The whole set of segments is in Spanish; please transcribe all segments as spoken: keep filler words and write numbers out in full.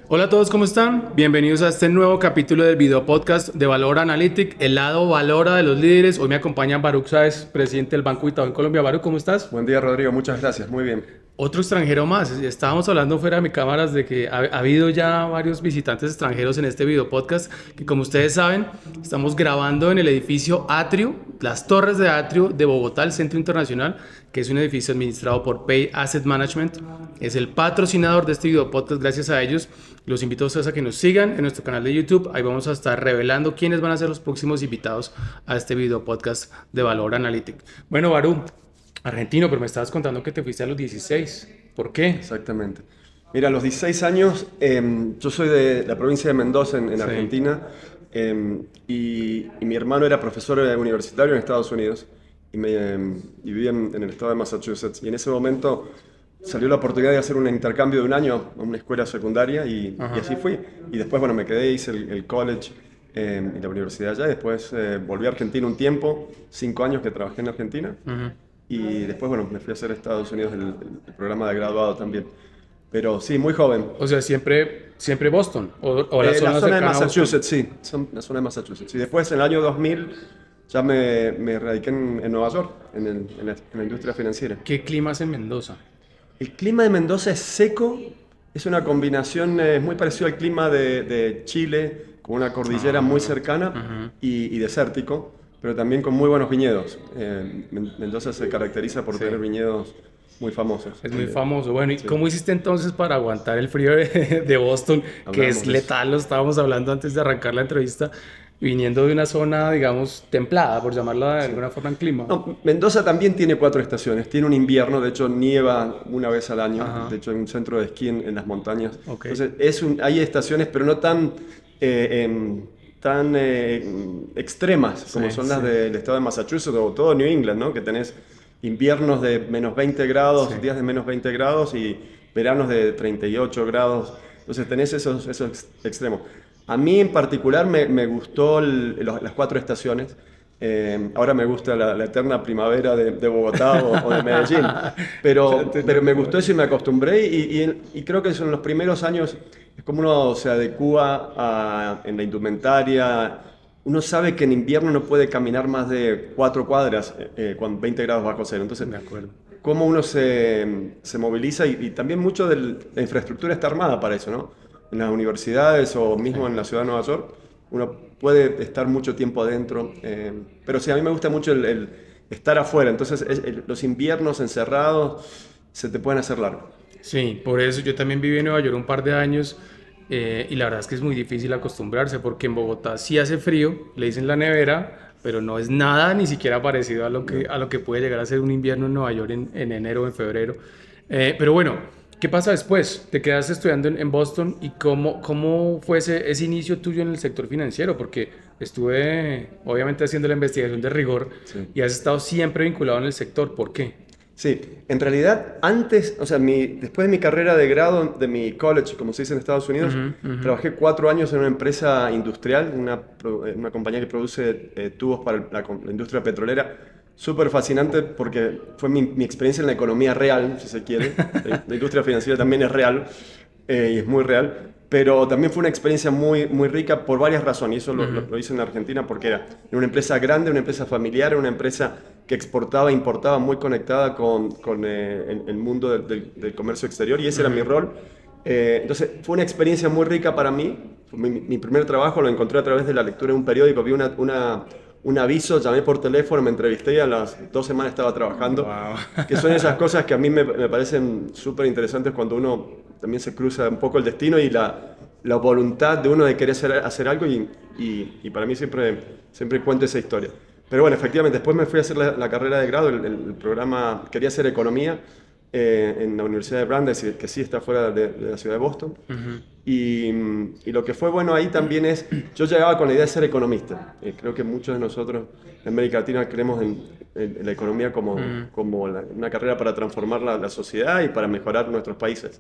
Hola a todos, ¿cómo están? Bienvenidos a este nuevo capítulo del video podcast de Valora Analytic, el lado Valora de los líderes. Hoy me acompaña Baruch Sáez, presidente del Banco Itaú en Colombia. Baruch, ¿cómo estás? Buen día, Rodrigo. Muchas gracias. Muy bien. Otro extranjero más. Estábamos hablando fuera de mi cámaras de que ha, ha habido ya varios visitantes extranjeros en este video podcast, que como ustedes saben, estamos grabando en el edificio Atrio, las Torres de Atrio de Bogotá, el Centro Internacional, que es un edificio administrado por Pay Asset Management. Es el patrocinador de este video podcast. Gracias a ellos los invito a ustedes a que nos sigan en nuestro canal de YouTube. Ahí vamos a estar revelando quiénes van a ser los próximos invitados a este video podcast de Valor Analytic. Bueno, Baru, argentino, pero me estabas contando que te fuiste a los dieciséis. ¿Por qué? Exactamente. Mira, a los dieciséis años, eh, yo soy de la provincia de Mendoza, en, en Sí. Argentina, eh, y, y mi hermano era profesor universitario en Estados Unidos y, me, eh, y vivía en, en el estado de Massachusetts. Y en ese momento salió la oportunidad de hacer un intercambio de un año a una escuela secundaria y, y así fui. Y después, bueno, me quedé, hice el, el college eh, y la universidad allá. Y después eh, volví a Argentina un tiempo, cinco años que trabajé en Argentina. Uh-huh. Y después, bueno, me fui a hacer a Estados Unidos el, el programa de graduado también. Pero sí, muy joven. O sea, siempre, siempre Boston. O, o la, Eh, zona, la zona de cercana a Boston. Massachusetts, sí. Son- La zona de Massachusetts. Y después, en el año dos mil, ya me, me radiqué en, en Nueva York, en, el- en la, en la industria financiera. ¿Qué clima es en Mendoza? El clima de Mendoza es seco. Es una combinación, eh, es muy parecido al clima de, de Chile, con una cordillera Ah, muy cercana ujú. y, y desértico, pero también con muy buenos viñedos. Eh, Men- Mendoza se caracteriza por Sí. tener viñedos muy famosos. Es muy Eh, famoso. Bueno, ¿y sí. cómo hiciste entonces para aguantar el frío de, de Boston, que Hablamos es de letal? Lo estábamos hablando antes de arrancar la entrevista, viniendo de una zona, digamos, templada, por llamarla de alguna forma en clima. No, Mendoza también tiene cuatro estaciones. Tiene un invierno, de hecho nieva una vez al año. Ajá. De hecho hay un centro de esquí en, en las montañas. Ok. Entonces es un- hay estaciones, pero no tan, eh, em, tan eh, extremas como Sí, son las sí. del estado de Massachusetts o todo New England, ¿no? Que tenés inviernos de menos veinte grados, Sí. días de menos veinte grados y veranos de treinta y ocho grados. Entonces tenés esos, esos ex- extremos. A mí en particular me, me gustó el- los- las cuatro estaciones. Eh, ahora me gusta la, la eterna primavera de, de Bogotá o, o de Medellín, pero, pero me gustó eso y me acostumbré y, y- y creo que son los primeros años, es como uno se adecúa a- en la indumentaria. Uno sabe que en invierno no puede caminar más de cuatro cuadras eh, eh, con veinte grados bajo cero. Entonces, De acuerdo. cómo uno se, se moviliza y, y también mucho de la infraestructura está armada para eso, ¿no? En las universidades o mismo en la ciudad de Nueva York, uno puede estar mucho tiempo adentro, eh, pero sí, a mí me gusta mucho el, el estar afuera, entonces es- el- los inviernos encerrados se te pueden hacer largos. Sí, por eso yo también viví en Nueva York un par de años eh, y la verdad es que es muy difícil acostumbrarse porque en Bogotá sí hace frío, le dicen la nevera, pero no es nada ni siquiera parecido a lo que, a lo que puede llegar a ser un invierno en Nueva York en, en enero o en febrero. Eh, pero bueno, ¿qué pasa después? Te quedaste estudiando en, en Boston y cómo, cómo fue ese, ese inicio tuyo en el sector financiero, porque estuve obviamente haciendo la investigación de rigor Sí. y has estado siempre vinculado en el sector. ¿Por qué? Sí, en realidad antes, o sea, mi, después de mi carrera de grado, de mi college, como se dice en Estados Unidos, Ujú, ujú. trabajé cuatro años en una empresa industrial, una, pro- eh, una compañía que produce eh, tubos para la, la industria petrolera. Súper fascinante porque fue mi, mi experiencia en la economía real, si se quiere. La, la industria financiera también es real eh, y es muy real. Pero también fue una experiencia muy, muy rica por varias razones. Y eso lo, lo- lo hice en Argentina porque era una empresa grande, una empresa familiar, una empresa que exportaba e importaba muy conectada con, con eh, el, el mundo del, del- del comercio exterior. Y ese era mi rol. Eh, entonces fue una experiencia muy rica para mí. Mi, mi primer trabajo lo encontré a través de la lectura de un periódico. Vi una, una, un aviso, llamé por teléfono, me entrevisté y a las dos semanas estaba trabajando. Wow. Que son esas cosas que a mí me, me parecen súper interesantes cuando uno también se cruza un poco el destino y la, la voluntad de uno de querer hacer, hacer algo y, y, y para mí siempre, siempre cuento esa historia. Pero bueno, efectivamente, después me fui a hacer la, la carrera de grado, el, el programa, quería hacer economía eh, en la Universidad de Brandeis, que sí está fuera de, de la ciudad de Boston. Ujú. Y, y lo que fue bueno ahí también es, yo llegaba con la idea de ser economista. Eh, creo que muchos de nosotros en América Latina creemos en, en- en la economía como, Mm. como la- una carrera para transformar la, la sociedad y para mejorar nuestros países.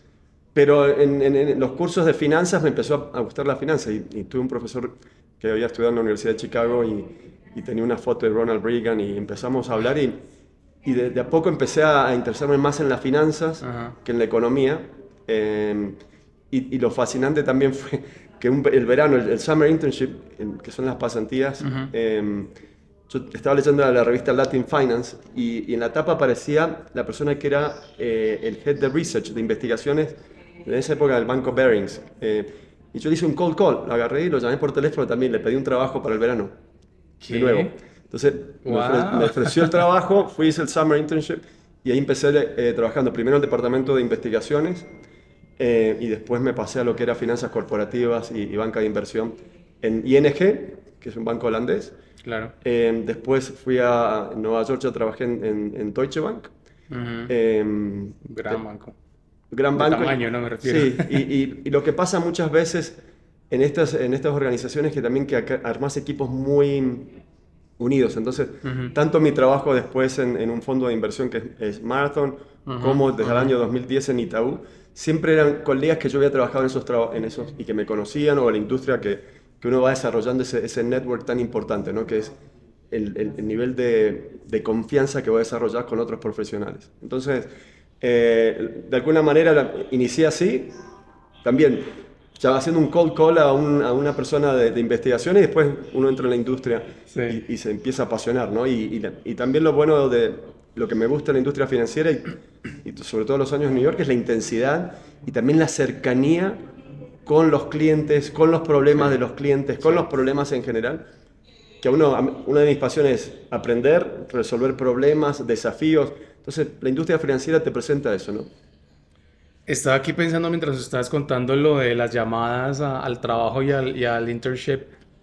Pero en, en- en los cursos de finanzas me empezó a, a gustar la finanza y, y tuve un profesor que había estudiado en la Universidad de Chicago y, y tenía una foto de Ronald Reagan y empezamos a hablar y, y de, de a poco empecé a, a interesarme más en las finanzas Ajá. que en la economía. Eh, y, y lo fascinante también fue que un, el verano, el, el Summer Internship, el, que son las pasantías, uh-huh. eh, yo estaba leyendo la, la revista Latin Finance y, y en la tapa aparecía la persona que era eh, el head de research, de investigaciones, en esa época del banco Barings. Eh, y yo le hice un cold call, lo agarré y lo llamé por teléfono también, le pedí un trabajo para el verano. ¿Qué? De nuevo. Entonces Wow. me, ofre, me ofreció el trabajo, fui, hice el Summer Internship y ahí empecé eh, trabajando primero en el departamento de investigaciones eh, y después me pasé a lo que era finanzas corporativas y, y banca de inversión en I N G, que es un banco holandés. Claro. Eh, después fui a Nueva York, ya trabajé en, en, en Deutsche Bank. Uh-huh. eh, Gran banco. Gran de banco. Tamaño, no me refiero. Sí, y, y, y lo que pasa muchas veces en estas, en estas organizaciones que también que armas equipos muy unidos. Entonces, uh-huh. tanto mi trabajo después en, en un fondo de inversión que es, es Marathon, uh-huh. como desde uh-huh. el año dos mil diez en Itaú, siempre eran colegas que yo había trabajado en esos, traba- en esos y que me conocían, o la industria que, que uno va desarrollando ese, ese network tan importante, ¿no? Que es el, el, el nivel de, de confianza que voy a desarrollar con otros profesionales. Entonces, eh, de alguna manera la, inicié así, también ya haciendo un cold call a, un, a una persona de, de investigación y después uno entra en la industria sí. y, y se empieza a apasionar, ¿no? Y, y, y también lo bueno de lo que me gusta en la industria financiera y, y sobre todo los años en New York es la intensidad y también la cercanía con los clientes, con los problemas sí. de los clientes, con sí. los problemas en general. Que a uno, una de mis pasiones es aprender, resolver problemas, desafíos. Entonces la industria financiera te presenta eso, ¿no? Estaba aquí pensando mientras estabas contando lo de las llamadas a, al trabajo y al, y al internship.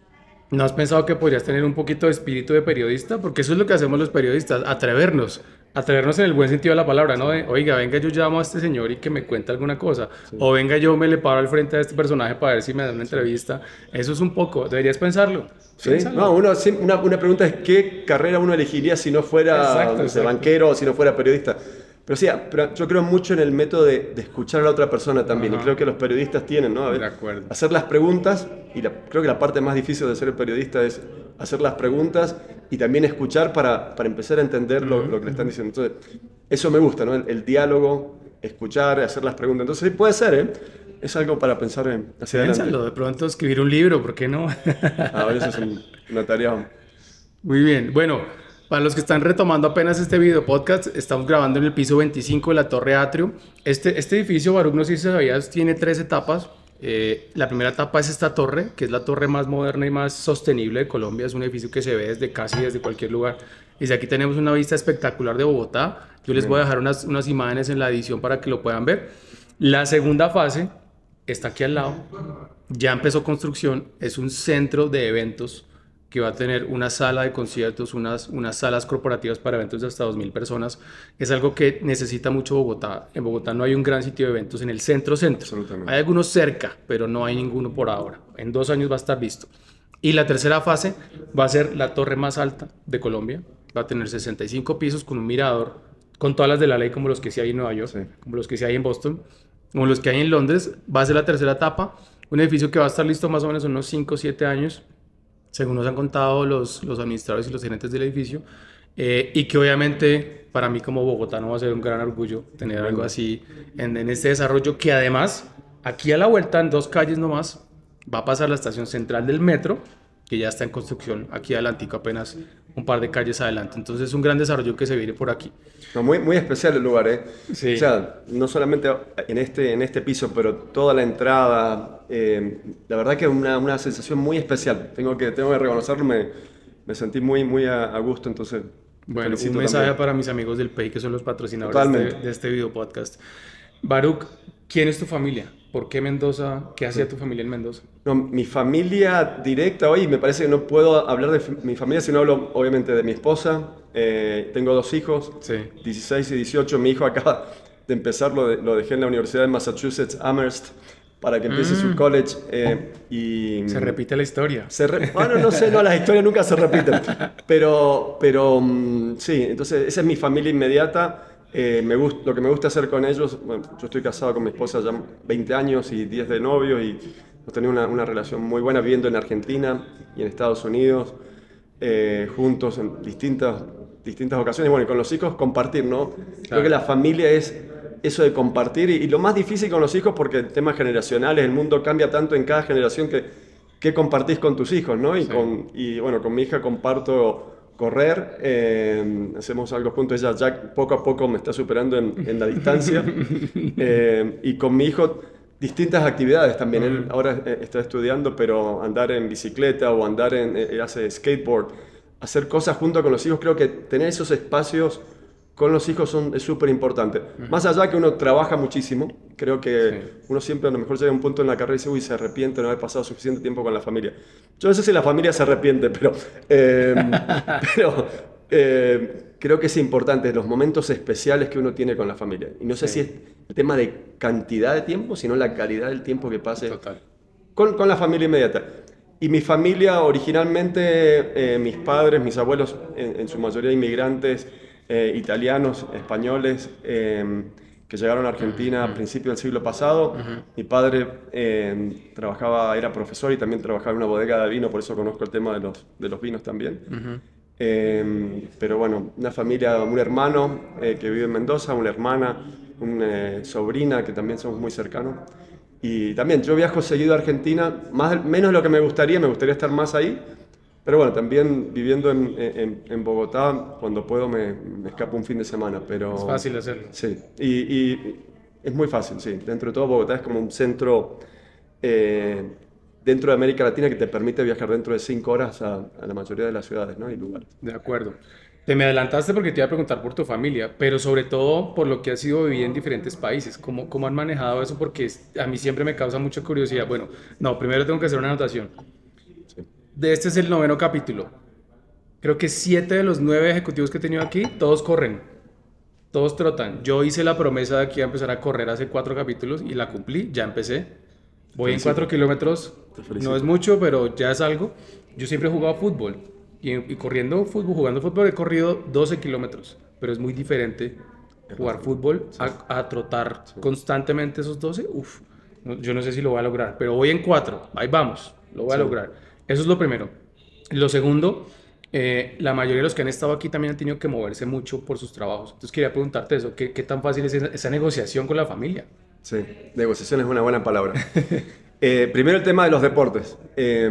¿No has pensado que podrías tener un poquito de espíritu de periodista? Porque eso es lo que hacemos los periodistas, atrevernos. Atrevernos en el buen sentido de la palabra, ¿no? De, oiga, venga, yo llamo a este señor y que me cuente alguna cosa. Sí. O venga, yo me le paro al frente a este personaje para ver si me da una entrevista. Eso es un poco, deberías pensarlo. Sí, no, uno, una, una pregunta es qué carrera uno elegiría si no fuera exacto, no sé, banquero o si no fuera periodista. Pero sí, pero yo creo mucho en el método de, de escuchar a la otra persona también. Ajá. Y creo que los periodistas tienen, ¿no? A ver, de acuerdo. Hacer las preguntas, y la, creo que la parte más difícil de ser periodista es hacer las preguntas y también escuchar para, para empezar a entender lo, lo que le están diciendo. Entonces, eso me gusta, ¿no? El, el diálogo, escuchar, hacer las preguntas. Entonces, sí, puede ser, ¿eh? Es algo para pensar en, hacia Piénsalo, adelante. de pronto escribir un libro, ¿por qué no? A ver, eso es un, una tarea. Muy bien, bueno. Para los que están retomando apenas este video podcast, estamos grabando en el piso veinticinco de la Torre Atrio. Este, este edificio, Baruch, no sé si sabías, tiene tres etapas. Eh, la primera etapa es esta torre, que es la torre más moderna y más sostenible de Colombia. Es un edificio que se ve desde casi desde cualquier lugar. Y si aquí tenemos una vista espectacular de Bogotá, yo les voy a dejar unas, unas imágenes en la edición para que lo puedan ver. La segunda fase está aquí al lado. Ya empezó construcción. Es un centro de eventos que va a tener una sala de conciertos, unas, unas salas corporativas para eventos de hasta dos mil personas. Es algo que necesita mucho Bogotá. En Bogotá no hay un gran sitio de eventos en el centro-centro. Hay algunos cerca, pero no hay ninguno por ahora. En dos años va a estar listo. Y la tercera fase va a ser la torre más alta de Colombia. Va a tener sesenta y cinco pisos con un mirador, con todas las de la ley como los que sí hay en Nueva York, sí. como los que sí hay en Boston, como los que hay en Londres. Va a ser la tercera etapa. Un edificio que va a estar listo más o menos en unos cinco o siete años. Según nos han contado los, los administradores y los gerentes del edificio, eh, y que obviamente para mí como bogotano va a ser un gran orgullo tener algo así en, en este desarrollo, que además aquí a la vuelta, en dos calles nomás, va a pasar la estación central del metro, que ya está en construcción aquí adelantico, apenas un par de calles adelante. Entonces es un gran desarrollo que se viene por aquí. No, muy, muy especial el lugar, ¿eh? Sí. O sea, no solamente en este, en este piso, pero toda la entrada, eh, la verdad que es una, una sensación muy especial. Tengo que, tengo que reconocerlo, me, me sentí muy, muy a, a gusto, entonces... Bueno, un mensaje también para mis amigos del P E I, que son los patrocinadores de, de este video podcast. Baruch, ¿quién es tu familia? ¿Por qué Mendoza? ¿Qué hacía tu familia en Mendoza? No, mi familia directa hoy, me parece que no puedo hablar de mi familia si no hablo obviamente de mi esposa. Eh, tengo dos hijos, sí. dieciséis y dieciocho. Mi hijo acaba de empezar, lo, de, lo dejé en la Universidad de Massachusetts, Amherst, para que empiece mm. su college. Eh, y, se repite la historia. Se re, bueno, no sé, no, las historias nunca se repiten. Pero, pero um, sí, entonces esa es mi familia inmediata. Eh, me gusta, lo que me gusta hacer con ellos, bueno, yo estoy casado con mi esposa ya veinte años y diez de novio y hemos tenido una, una relación muy buena viviendo en Argentina y en Estados Unidos, eh, juntos en distintas, distintas ocasiones. Bueno, y con los hijos compartir, ¿no? Claro. Creo que la familia es eso de compartir y, y lo más difícil con los hijos, porque temas generacionales, el mundo cambia tanto en cada generación que, que compartís con tus hijos, ¿no? Y, sí. con, y bueno, con mi hija comparto correr, eh, hacemos algo juntos, ella ya poco a poco me está superando en, en la distancia, eh, y con mi hijo distintas actividades también, él ahora está estudiando, pero andar en bicicleta o andar en, él hace skateboard, hacer cosas junto con los hijos, creo que tener esos espacios con los hijos son, es súper importante. Uh-huh. Más allá que uno trabaja muchísimo, creo que sí. uno siempre a lo mejor llega a un punto en la carrera y dice, uy, se arrepiente de no haber pasado suficiente tiempo con la familia. Yo no sé si la familia se arrepiente, pero, eh, pero eh, creo que es importante los momentos especiales que uno tiene con la familia. Y no sé sí. si es el tema de cantidad de tiempo, sino la calidad del tiempo que pase con, con la familia inmediata. Y mi familia, originalmente, eh, mis padres, mis abuelos, en, en su mayoría inmigrantes, Eh, italianos, españoles, eh, que llegaron a Argentina a principios del siglo pasado. Uh-huh. Mi padre eh, trabajaba, era profesor y también trabajaba en una bodega de vino, por eso conozco el tema de los, de los vinos también. Uh-huh. eh, pero bueno, una familia, un hermano eh, que vive en Mendoza, una hermana, una eh, sobrina que también somos muy cercanos. Y también yo viajo seguido a Argentina, más, menos de lo que me gustaría, me gustaría estar más ahí. Pero bueno, también viviendo en, en, en Bogotá, cuando puedo me, me escapo un fin de semana, pero... Es fácil hacerlo. Sí, y, y es muy fácil, sí. Dentro de todo, Bogotá es como un centro eh, dentro de América Latina que te permite viajar dentro de cinco horas a, a la mayoría de las ciudades, ¿no? Y lugares. De acuerdo. Te me adelantaste porque te iba a preguntar por tu familia, pero sobre todo por lo que has sido vivir en diferentes países. ¿Cómo, cómo han manejado eso? Porque a mí siempre me causa mucha curiosidad. Bueno, no, primero tengo que hacer una anotación. De este es el noveno capítulo. Creo que siete de los nueve ejecutivos que he tenido aquí, todos corren, todos trotan. Yo hice la promesa de que iba a empezar a correr hace cuatro capítulos y la cumplí, ya empecé. Voy en cuatro kilómetros, no es mucho, pero ya es algo. Yo siempre he jugado fútbol y, y corriendo fútbol, jugando fútbol he corrido doce kilómetros, pero es muy diferente jugar fútbol a, a trotar constantemente esos doce. Uf, yo no sé si lo voy a lograr, pero voy en cuatro, ahí vamos, lo voy a lograr. Eso es lo primero. Lo segundo, eh, la mayoría de los que han estado aquí también han tenido que moverse mucho por sus trabajos. Entonces quería preguntarte eso, ¿qué, qué tan fácil es esa, esa negociación con la familia? Sí, negociación es una buena palabra. eh, primero el tema de los deportes. Eh,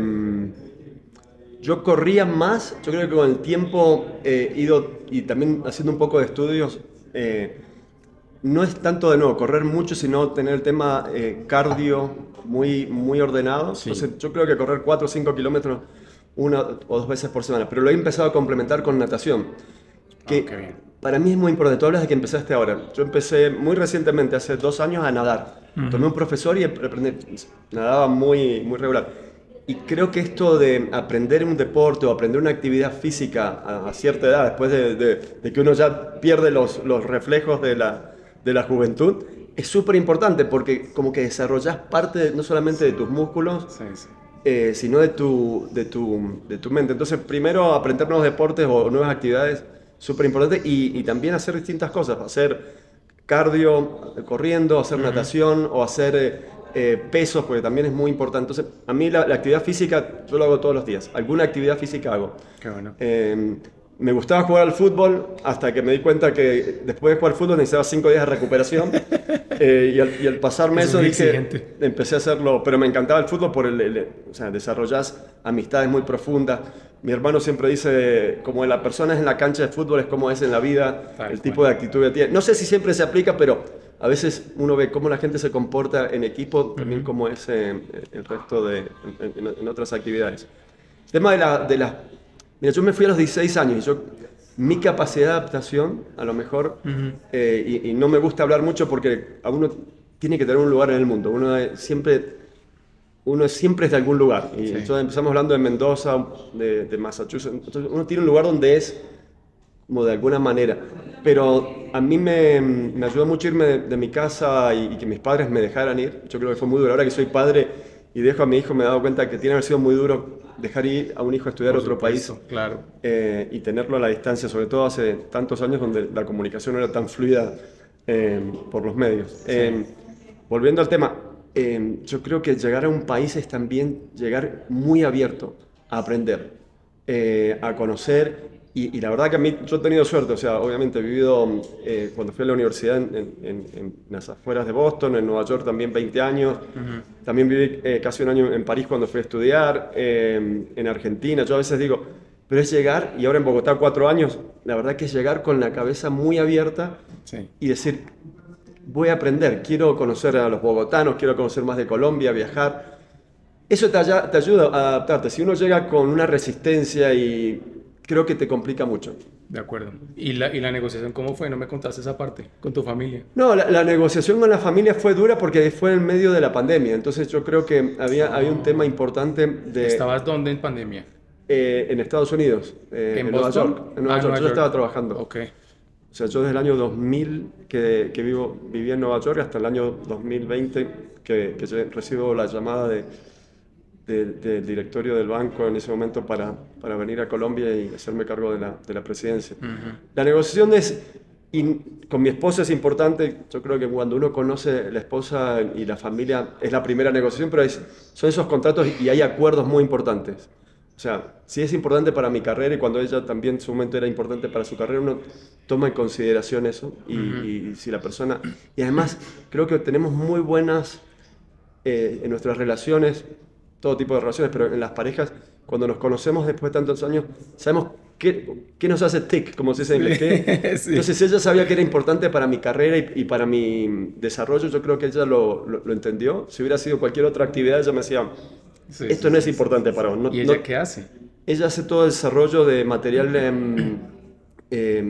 yo corría más, yo creo que con el tiempo he eh, ido, y también haciendo un poco de estudios, eh, no es tanto de nuevo correr mucho, sino tener el tema eh, cardio muy, muy ordenado. Sí. Entonces yo creo que correr cuatro o cinco kilómetros una o dos veces por semana, pero lo he empezado a complementar con natación, que okay. para mí es muy importante. Tú hablas de que empezaste ahora. Yo empecé muy recientemente, hace dos años, a nadar. Uh-huh. Tomé un profesor y aprendí, nadaba muy, muy regular. Y creo que esto de aprender un deporte o aprender una actividad física a, a cierta edad, después de, de, de que uno ya pierde los, los reflejos de la de la juventud, es súper importante porque como que desarrollas parte de, no solamente de tus músculos, sí, sí. Eh, sino de tu, de, tu, de tu mente. Entonces, primero aprender nuevos deportes o nuevas actividades, súper importante, y, y también hacer distintas cosas, hacer cardio, corriendo, hacer uh-huh. natación o hacer eh, eh, pesos, porque también es muy importante. Entonces, a mí la, la actividad física, yo lo hago todos los días, alguna actividad física hago. Qué bueno. Eh, Me gustaba jugar al fútbol hasta que me di cuenta que después de jugar al fútbol necesitaba cinco días de recuperación. eh, y, al, y al pasarme eso dije, exigente. Empecé a hacerlo, pero me encantaba el fútbol por el, el, o sea, desarrollás amistades muy profundas. Mi hermano siempre dice, como la persona es en la cancha de fútbol es como es en la vida, Tal el cual. Tipo de actitud que tiene. No sé si siempre se aplica, pero a veces uno ve cómo la gente se comporta en equipo, también uh-huh. como es eh, el resto de, en, en, en otras actividades. El tema de la... De la Mira, yo me fui a los dieciséis años y yo, mi capacidad de adaptación, a lo mejor, uh-huh. eh, y, y no me gusta hablar mucho porque a uno tiene que tener un lugar en el mundo. Uno es siempre, uno es, siempre es de algún lugar. Y sí. entonces empezamos hablando de Mendoza, de, de Massachusetts. Entonces uno tiene un lugar donde es como de alguna manera. Pero a mí me, me ayudó mucho irme de, de mi casa y, y que mis padres me dejaran ir. Yo creo que fue muy duro. Ahora que soy padre y dejo a mi hijo, me he dado cuenta que tiene que haber sido muy duro dejar ir a un hijo a estudiar a otro supuesto, país, claro. eh, y tenerlo a la distancia, sobre todo hace tantos años donde la comunicación no era tan fluida eh, por los medios. Sí. Eh, volviendo al tema, eh, yo creo que llegar a un país es también llegar muy abierto a aprender. eh, a conocer. Y, y la verdad que a mí, yo he tenido suerte, o sea, obviamente he vivido, eh, cuando fui a la universidad en, en, en las afueras de Boston, en Nueva York también veinte años, uh-huh. También viví eh, casi un año en París cuando fui a estudiar, eh, en Argentina. Yo a veces digo, pero es llegar, y ahora en Bogotá cuatro años, la verdad que es llegar con la cabeza muy abierta, sí. Y decir, voy a aprender, quiero conocer a los bogotanos, quiero conocer más de Colombia, viajar. Eso te, te ayuda a adaptarte. Si uno llega con una resistencia y... creo que te complica mucho. De acuerdo. ¿Y la, ¿Y la negociación cómo fue? ¿No me contaste esa parte con tu familia? No, la, la negociación con la familia fue dura porque fue en medio de la pandemia. Entonces yo creo que había, había un tema importante de... ¿Estabas dónde en pandemia? Eh, en Estados Unidos, eh, ¿En, en Nueva York. En Nueva ah, York. Nueva yo York. estaba trabajando. Ok. O sea, yo desde el año dos mil que, que vivo, viví en Nueva York hasta el año dos mil veinte que, que recibo la llamada de... del de directorio del banco en ese momento para, para venir a Colombia y hacerme cargo de la, de la presidencia. Uh-huh. La negociación es, y con mi esposa es importante. Yo creo que cuando uno conoce la esposa y la familia es la primera negociación, pero es, son esos contratos y hay acuerdos muy importantes. O sea, si es importante para mi carrera y cuando ella también en su momento era importante para su carrera, uno toma en consideración eso y, uh-huh. y, y si la persona... Y además creo que tenemos muy buenas eh, en nuestras relaciones, todo tipo de relaciones, pero en las parejas, cuando nos conocemos después de tantos años, sabemos qué, qué nos hace tick, como se dice en inglés. Sí. Entonces, si ella sabía que era importante para mi carrera y, y para mi desarrollo, yo creo que ella lo, lo, lo entendió. Si hubiera sido cualquier otra actividad, ella me decía, sí, esto sí, no es importante sí. para vos. No, ¿Y ella no, qué hace? Ella hace todo el desarrollo de material eh, eh,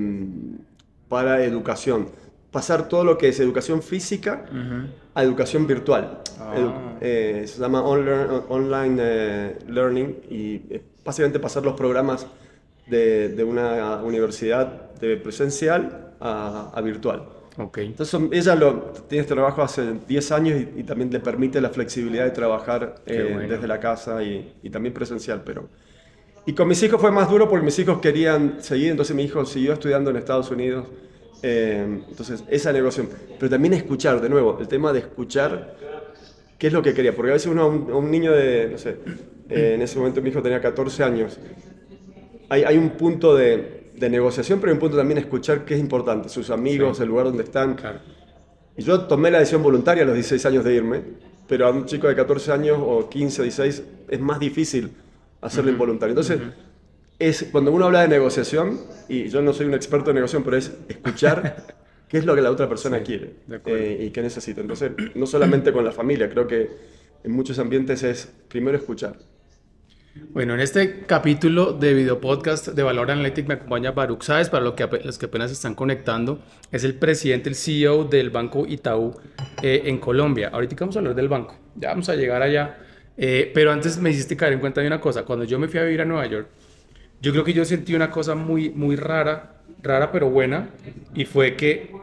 para educación. Pasar todo lo que es educación física uh-huh. a educación virtual. Ah. Edu eh, se llama online, online eh, learning y eh, básicamente pasar los programas de, de una universidad de presencial a, a virtual. Okay. Entonces ella lo, tiene este trabajo hace diez años y, y también le permite la flexibilidad de trabajar eh, bueno. desde la casa y, y también presencial. Pero... Y con mis hijos fue más duro porque mis hijos querían seguir, entonces mi hijo siguió estudiando en Estados Unidos. Eh, entonces, esa negociación. Pero también escuchar, de nuevo, el tema de escuchar qué es lo que quería. Porque a veces uno, a un, a un niño de, no sé, eh, en ese momento mi hijo tenía catorce años, hay, hay un punto de, de negociación, pero hay un punto también de escuchar qué es importante, sus amigos, sí. el lugar donde están. Claro. Y yo tomé la decisión voluntaria a los dieciséis años de irme, pero a un chico de catorce años o quince, dieciséis es más difícil hacerlo uh-huh. involuntario. Entonces, uh-huh. es cuando uno habla de negociación, y yo no soy un experto en negociación, pero es escuchar qué es lo que la otra persona sí, quiere eh, y qué necesita. Entonces, no solamente con la familia, creo que en muchos ambientes es primero escuchar. Bueno, en este capítulo de video podcast de Valor Analytics me acompaña Baruch Sáez. Para los que, los que apenas se están conectando, es el presidente, el C E O del Banco Itaú eh, en Colombia. Ahorita vamos a hablar del banco, ya vamos a llegar allá. Eh, pero antes me hiciste caer en cuenta de una cosa. Cuando yo me fui a vivir a Nueva York, yo creo que yo sentí una cosa muy, muy rara, rara pero buena, y fue que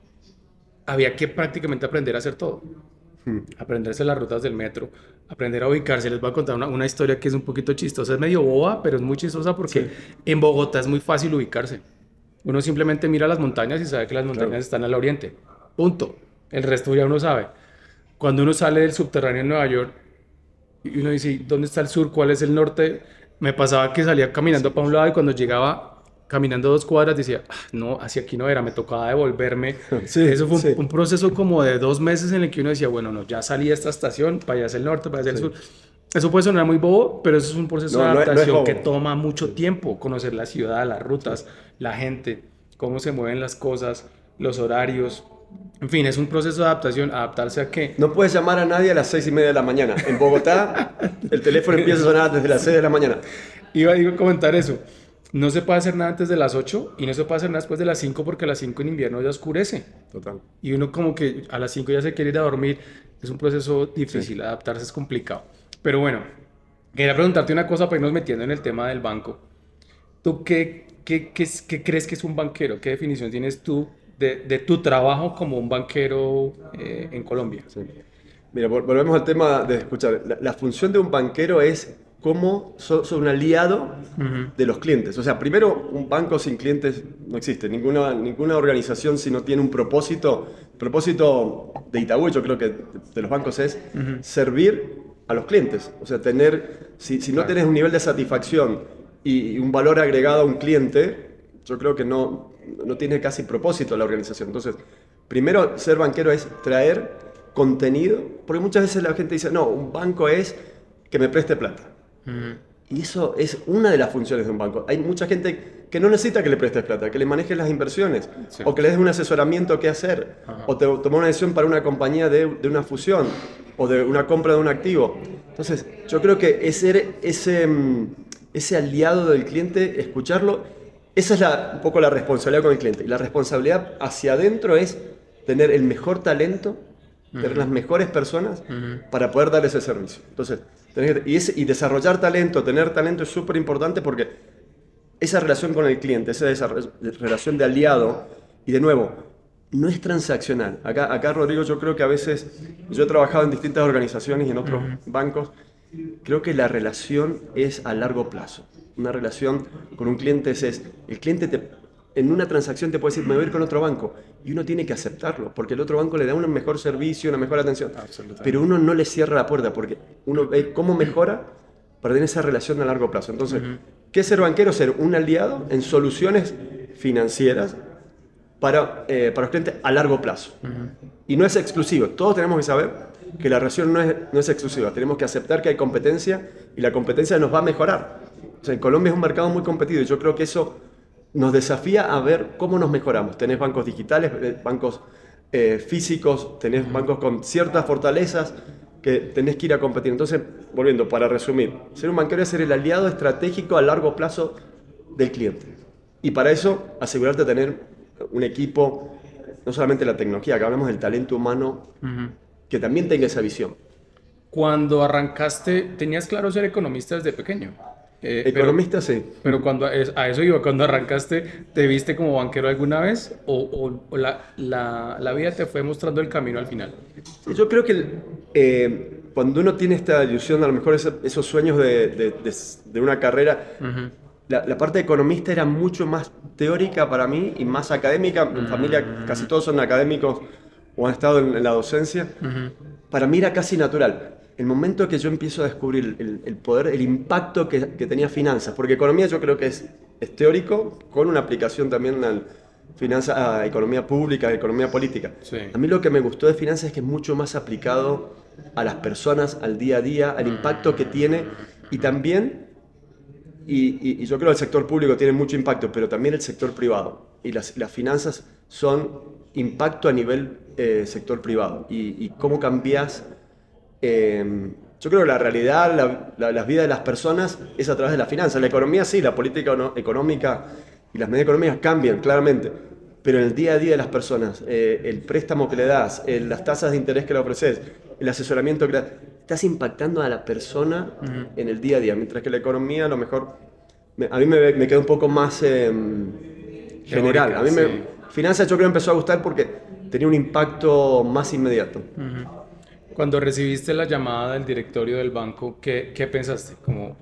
había que prácticamente aprender a hacer todo. Hmm. Aprenderse las rutas del metro, aprender a ubicarse. Les voy a contar una, una historia que es un poquito chistosa, es medio boba, pero es muy chistosa porque sí. en Bogotá es muy fácil ubicarse. Uno simplemente mira las montañas y sabe que las montañas claro. están al oriente. Punto. El resto ya uno sabe. Cuando uno sale del subterráneo en Nueva York y uno dice, ¿dónde está el sur? ¿Cuál es el norte? Me pasaba que salía caminando para un lado y cuando llegaba caminando dos cuadras decía, ah, no, hacia aquí no era, me tocaba devolverme. Sí, Eso fue un, sí. un proceso como de dos meses en el que uno decía, bueno, no, ya salí de esta estación, para allá hacia el norte, para allá hacia sí. el sur. Eso puede sonar muy bobo, pero eso es un proceso no, de adaptación no es, no es que toma mucho tiempo, conocer la ciudad, la rutas, sí. la gente, cómo se mueven las cosas, los horarios. En fin, es un proceso de adaptación, adaptarse a qué. No puedes llamar a nadie a las seis y media de la mañana. En Bogotá, el teléfono empieza a sonar desde las seis de la mañana. Iba a comentar eso. No se puede hacer nada antes de las ocho y no se puede hacer nada después de las cinco porque a las cinco en invierno ya oscurece. Total. Y uno como que a las cinco ya se quiere ir a dormir. Es un proceso difícil, sí. adaptarse es complicado. Pero bueno, quería preguntarte una cosa para irnos metiendo en el tema del banco. ¿Tú qué, qué, qué, qué crees que es un banquero? ¿Qué definición tienes tú de, de tu trabajo como un banquero eh, en Colombia? Sí. Mira, volvemos al tema de escuchar. La, la función de un banquero es cómo sos un aliado uh-huh. de los clientes. O sea, primero, un banco sin clientes no existe. Ninguna, ninguna organización, si no tiene un propósito, el propósito de Itaú, yo creo que de los bancos es uh-huh. servir a los clientes. O sea, tener, si, si no claro. tenés un nivel de satisfacción y un valor agregado a un cliente, yo creo que no, no tiene casi propósito la organización. Entonces, primero, ser banquero es traer contenido, porque muchas veces la gente dice, no, un banco es que me preste plata. Uh-huh. Y eso es una de las funciones de un banco. Hay mucha gente que no necesita que le prestes plata, que le manejes las inversiones, sí. o que le des un asesoramiento qué hacer, uh-huh. o te, tomar una decisión para una compañía de, de una fusión, o de una compra de un activo. Entonces, yo creo que ese, ese, ese aliado del cliente, escucharlo, esa es la, un poco la responsabilidad con el cliente. Y la responsabilidad hacia adentro es tener el mejor talento, uh-huh. tener las mejores personas uh-huh. para poder dar ese servicio. Entonces, tener, y, ese, y desarrollar talento, tener talento es súper importante porque esa relación con el cliente, esa, esa relación de aliado, y de nuevo, no es transaccional. Acá, acá, Rodrigo, yo creo que a veces, yo he trabajado en distintas organizaciones y en otros uh-huh. bancos, creo que la relación es a largo plazo. Una relación con un cliente es, es el cliente te, en una transacción te puede decir, me voy a ir con otro banco, y uno tiene que aceptarlo, porque el otro banco le da un mejor servicio, una mejor atención, pero uno no le cierra la puerta, porque uno ve cómo mejora para tener esa relación a largo plazo. Entonces, uh-huh. ¿qué es ser banquero? Ser un aliado en soluciones financieras para, eh, para los clientes a largo plazo. Uh-huh. Y no es exclusivo. Todos tenemos que saber que la relación no es, no es exclusiva. Tenemos que aceptar que hay competencia y la competencia nos va a mejorar. O sea, en Colombia es un mercado muy competido y yo creo que eso nos desafía a ver cómo nos mejoramos. Tenés bancos digitales, bancos eh, físicos, tenés uh-huh. bancos con ciertas fortalezas que tenés que ir a competir. Entonces, volviendo, para resumir, ser un banquero es ser el aliado estratégico a largo plazo del cliente. Y para eso, asegurarte de tener un equipo, no solamente la tecnología, que hablamos del talento humano, uh-huh. que también tenga esa visión. Cuando arrancaste, ¿tenías claro ser economista desde pequeño? Eh, economista, pero, sí. Pero cuando, a eso iba, cuando arrancaste, ¿te viste como banquero alguna vez? ¿O, o, o la, la, la vida te fue mostrando el camino al final? Yo creo que eh, cuando uno tiene esta ilusión, a lo mejor ese, esos sueños de, de, de, de una carrera, uh-huh. la, la parte de economista era mucho más teórica para mí y más académica. Mi uh-huh. familia, casi todos son académicos o han estado en, en la docencia. Uh-huh. Para mí era casi natural. El momento que yo empiezo a descubrir el, el poder, el impacto que, que tenía finanzas, porque economía yo creo que es, es teórico, con una aplicación también a, finanzas, a economía pública, a economía política. Sí. A mí lo que me gustó de finanzas es que es mucho más aplicado a las personas, al día a día, al impacto que tiene, y también, y, y, y yo creo que el sector público tiene mucho impacto, pero también el sector privado. Y las, las finanzas son impacto a nivel eh, sector privado. Y, y cómo cambias... Eh, yo creo que la realidad, la, la, las vidas de las personas es a través de la finanza. La economía sí, la política no, económica y las medidas económicas cambian claramente, pero en el día a día de las personas, eh, el préstamo que le das, eh, las tasas de interés que le ofreces, el asesoramiento que le das, estás impactando a la persona uh-huh. en el día a día, mientras que la economía a lo mejor, me, a mí me, me queda un poco más eh, general. A mí me, sí. Finanzas yo creo que empezó a gustar porque tenía un impacto más inmediato. Uh-huh. Cuando recibiste la llamada del directorio del banco, ¿qué, qué pensaste? Como,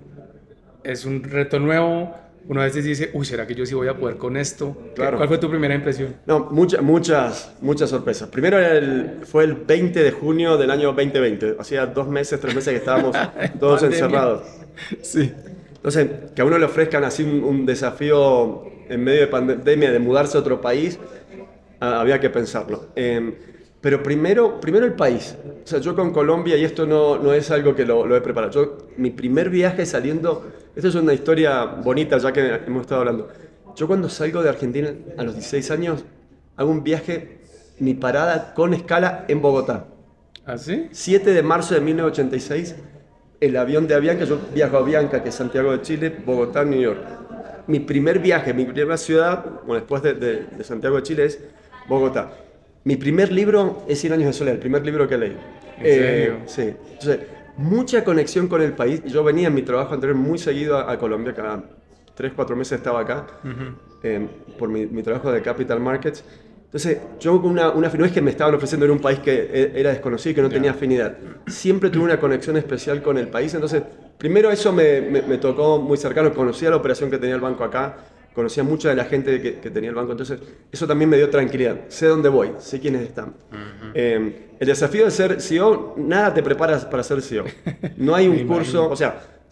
¿es un reto nuevo? Una vez dice, uy, ¿será que yo sí voy a poder con esto? Claro. ¿Cuál fue tu primera impresión? No, muchas, muchas, muchas sorpresas. Primero el, fue el veinte de junio del año veinte veinte. Hacía dos meses, tres meses que estábamos todos encerrados. Sí. Entonces, que a uno le ofrezcan así un, un desafío en medio de pandemia de mudarse a otro país, ah, había que pensarlo. Eh, Pero primero, primero el país. O sea, yo con Colombia, y esto no, no es algo que lo, lo he preparado. Yo, mi primer viaje saliendo, esto es una historia bonita ya que hemos estado hablando. Yo cuando salgo de Argentina a los dieciséis años, hago un viaje, mi parada con escala en Bogotá. ¿Ah, sí? siete de marzo de mil novecientos ochenta y seis, el avión de Avianca, yo viajo a Avianca, que es Santiago de Chile, Bogotá, New York. Mi primer viaje, mi primera ciudad, bueno, después de, de, de Santiago de Chile, es Bogotá. Mi primer libro es Cien años de soledad, el primer libro que leí. ¿En serio? Eh, sí. Entonces, mucha conexión con el país. Yo venía en mi trabajo anterior muy seguido a, a Colombia, cada tres, cuatro meses estaba acá, uh-huh. eh, por mi, mi trabajo de Capital Markets. Entonces, yo con una, una no es que me estaban ofreciendo en un país que era desconocido y que no yeah. tenía afinidad. Siempre tuve una conexión especial con el país. Entonces, primero eso me, me, me tocó muy cercano. Conocía la operación que tenía el banco acá. Conocía mucha de la gente que, que tenía el banco, entonces eso también me dio tranquilidad. Sé dónde voy, sé quiénes están. Uh-huh. eh, el desafío de ser C E O, nada te preparas para ser C E O. No hay un curso, o sea,